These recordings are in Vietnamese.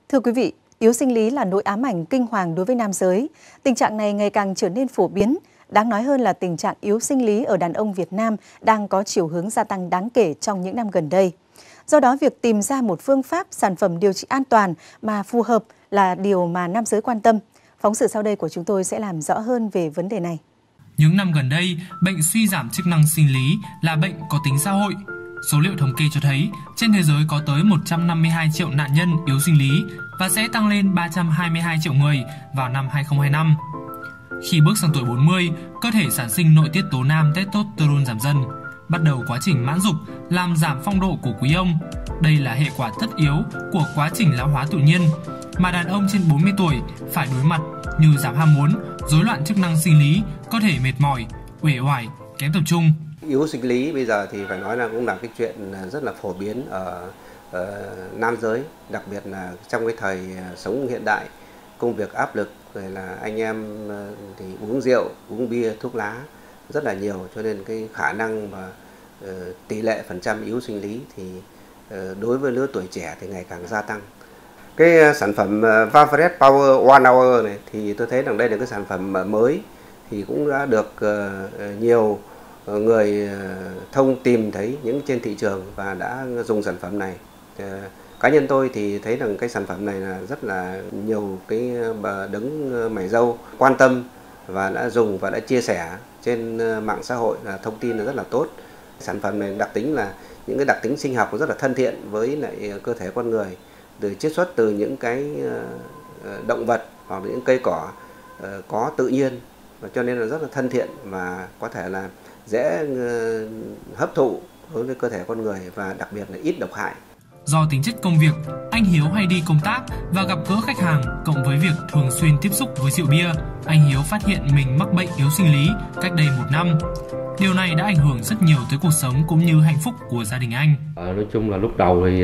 Thưa quý vị, yếu sinh lý là nỗi ám ảnh kinh hoàng đối với nam giới. Tình trạng này ngày càng trở nên phổ biến. Đáng nói hơn là tình trạng yếu sinh lý ở đàn ông Việt Nam đang có chiều hướng gia tăng đáng kể trong những năm gần đây. Do đó, việc tìm ra một phương pháp, sản phẩm điều trị an toàn mà phù hợp là điều mà nam giới quan tâm. Phóng sự sau đây của chúng tôi sẽ làm rõ hơn về vấn đề này. Những năm gần đây, bệnh suy giảm chức năng sinh lý là bệnh có tính xã hội. Số liệu thống kê cho thấy, trên thế giới có tới 152 triệu nạn nhân yếu sinh lý và sẽ tăng lên 322 triệu người vào năm 2025. Khi bước sang tuổi 40, cơ thể sản sinh nội tiết tố nam testosterone giảm dần, bắt đầu quá trình mãn dục, làm giảm phong độ của quý ông. Đây là hệ quả tất yếu của quá trình lão hóa tự nhiên mà đàn ông trên 40 tuổi phải đối mặt, như giảm ham muốn, rối loạn chức năng sinh lý, cơ thể mệt mỏi, uể oải, kém tập trung. Yếu sinh lý bây giờ thì phải nói là cũng là cái chuyện rất là phổ biến ở nam giới, đặc biệt là trong cái thời sống hiện đại, công việc áp lực, rồi là anh em thì uống rượu, uống bia, thuốc lá rất là nhiều, cho nên cái khả năng mà tỷ lệ phần trăm yếu sinh lý thì đối với lứa tuổi trẻ thì ngày càng gia tăng. Cái sản phẩm Vaporet Power One Hour này thì tôi thấy rằng đây là cái sản phẩm mới, thì cũng đã được nhiều người thông tìm thấy những trên thị trường và đã dùng sản phẩm này. Cá nhân tôi thì thấy rằng cái sản phẩm này là rất là nhiều cái bà đứng mày râu quan tâm và đã dùng và đã chia sẻ trên mạng xã hội, là thông tin là rất là tốt. Sản phẩm này đặc tính là những cái đặc tính sinh học rất là thân thiện với lại cơ thể con người, được chiết xuất từ những cái động vật hoặc là những cây cỏ có tự nhiên, và cho nên là rất là thân thiện và có thể là dễ hấp thụ đối với cơ thể con người và đặc biệt là ít độc hại. Do tính chất công việc, anh Hiếu hay đi công tác và gặp gỡ khách hàng, cộng với việc thường xuyên tiếp xúc với rượu bia, anh Hiếu phát hiện mình mắc bệnh yếu sinh lý cách đây 1 năm. Điều này đã ảnh hưởng rất nhiều tới cuộc sống cũng như hạnh phúc của gia đình anh. Nói chung là lúc đầu thì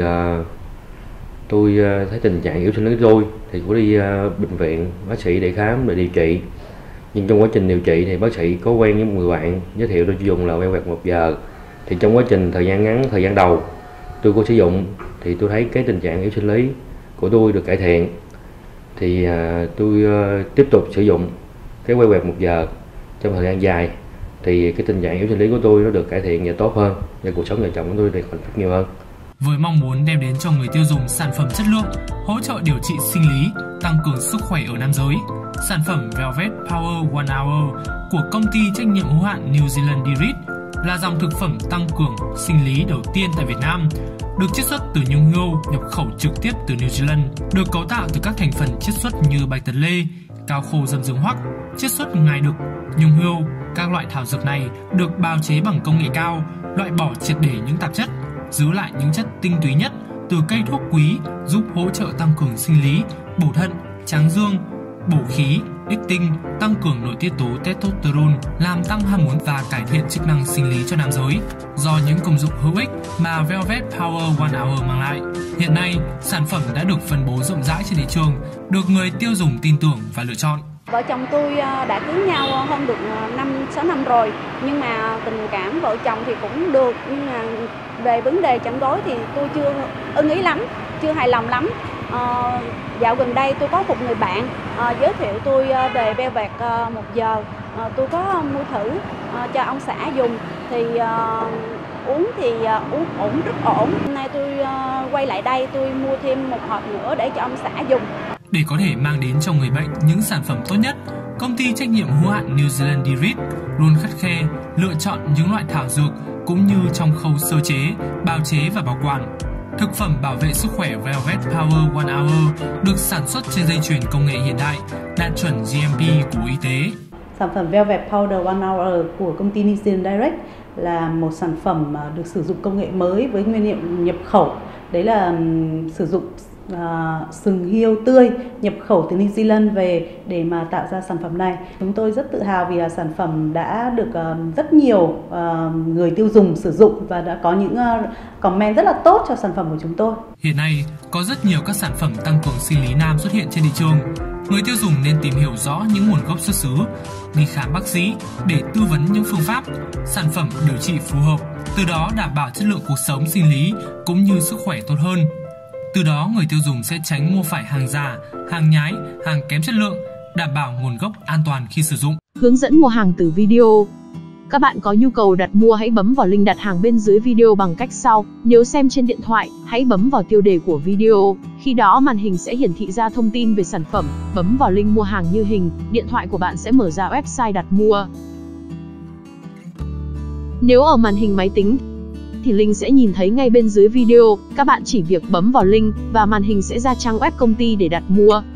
tôi thấy tình trạng yếu sinh lý của tôi thì cũng đi bệnh viện bác sĩ để khám để điều trị. Nhưng trong quá trình điều trị thì bác sĩ có quen với một người bạn giới thiệu tôi dùng là Velvet 1 giờ. Thì trong quá trình thời gian ngắn, thời gian đầu tôi có sử dụng thì tôi thấy cái tình trạng yếu sinh lý của tôi được cải thiện. Thì tôi tiếp tục sử dụng cái Velvet 1 giờ trong thời gian dài. Thì cái tình trạng yếu sinh lý của tôi nó được cải thiện và tốt hơn, và cuộc sống vợ chồng của tôi được hạnh phúc nhiều hơn. Với mong muốn đem đến cho người tiêu dùng sản phẩm chất lượng, hỗ trợ điều trị sinh lý, tăng cường sức khỏe ở nam giới, sản phẩm Velvet Power One Hour của công ty trách nhiệm hữu hạn New Zealand Dirit là dòng thực phẩm tăng cường sinh lý đầu tiên tại Việt Nam, được chiết xuất từ nhung hươu nhập khẩu trực tiếp từ New Zealand, được cấu tạo từ các thành phần chiết xuất như bạch tật lê, cao khô dâm dương hoắc, chiết xuất ngài đực, nhung hươu. Các loại thảo dược này được bào chế bằng công nghệ cao, loại bỏ triệt để những tạp chất, giữ lại những chất tinh túy nhất từ cây thuốc quý, giúp hỗ trợ tăng cường sinh lý, bổ thận, tráng dương, bổ khí, ích tinh, tăng cường nội tiết tố testosterone, làm tăng ham muốn và cải thiện chức năng sinh lý cho nam giới. Do những công dụng hữu ích mà Velvet Power One Hour mang lại, hiện nay sản phẩm đã được phân bố rộng rãi trên thị trường, được người tiêu dùng tin tưởng và lựa chọn. Vợ chồng tôi đã cưới nhau hơn được 5-6 năm rồi, nhưng mà tình cảm vợ chồng thì cũng được, nhưng mà về vấn đề chẩn đoán thì tôi chưa ưng ý lắm, chưa hài lòng lắm. Dạo gần đây tôi có một người bạn giới thiệu tôi về Velvet 1 giờ, tôi có mua thử cho ông xã dùng thì uống thì uống ổn, rất ổn. Hôm nay tôi quay lại đây tôi mua thêm một hộp nữa để cho ông xã dùng. Để có thể mang đến cho người bệnh những sản phẩm tốt nhất, công ty trách nhiệm hữu hạn New Zealand Dirit luôn khắt khe lựa chọn những loại thảo dược cũng như trong khâu sơ chế, bào chế và bảo quản. Thực phẩm bảo vệ sức khỏe Velvet Power One Hour được sản xuất trên dây chuyền công nghệ hiện đại, đạt chuẩn GMP của Bộ Y tế. Sản phẩm Velvet Powder One Hour của công ty New Zealand Direct là một sản phẩm được sử dụng công nghệ mới với nguyên liệu nhập khẩu. Đấy là sử dụng sừng hươu tươi nhập khẩu từ New Zealand về để mà tạo ra sản phẩm này. Chúng tôi rất tự hào vì là sản phẩm đã được rất nhiều người tiêu dùng sử dụng và đã có những comment rất là tốt cho sản phẩm của chúng tôi. Hiện nay có rất nhiều các sản phẩm tăng cường sinh lý nam xuất hiện trên thị trường. Người tiêu dùng nên tìm hiểu rõ những nguồn gốc xuất xứ, đi khám bác sĩ để tư vấn những phương pháp, sản phẩm điều trị phù hợp, từ đó đảm bảo chất lượng cuộc sống sinh lý cũng như sức khỏe tốt hơn. Từ đó người tiêu dùng sẽ tránh mua phải hàng giả, hàng nhái, hàng kém chất lượng, đảm bảo nguồn gốc an toàn khi sử dụng. Hướng dẫn mua hàng từ video. Các bạn có nhu cầu đặt mua hãy bấm vào link đặt hàng bên dưới video bằng cách sau. Nếu xem trên điện thoại, hãy bấm vào tiêu đề của video. Khi đó màn hình sẽ hiển thị ra thông tin về sản phẩm. Bấm vào link mua hàng như hình, điện thoại của bạn sẽ mở ra website đặt mua. Nếu ở màn hình máy tính thì link sẽ nhìn thấy ngay bên dưới video. Các bạn chỉ việc bấm vào link và màn hình sẽ ra trang web công ty để đặt mua.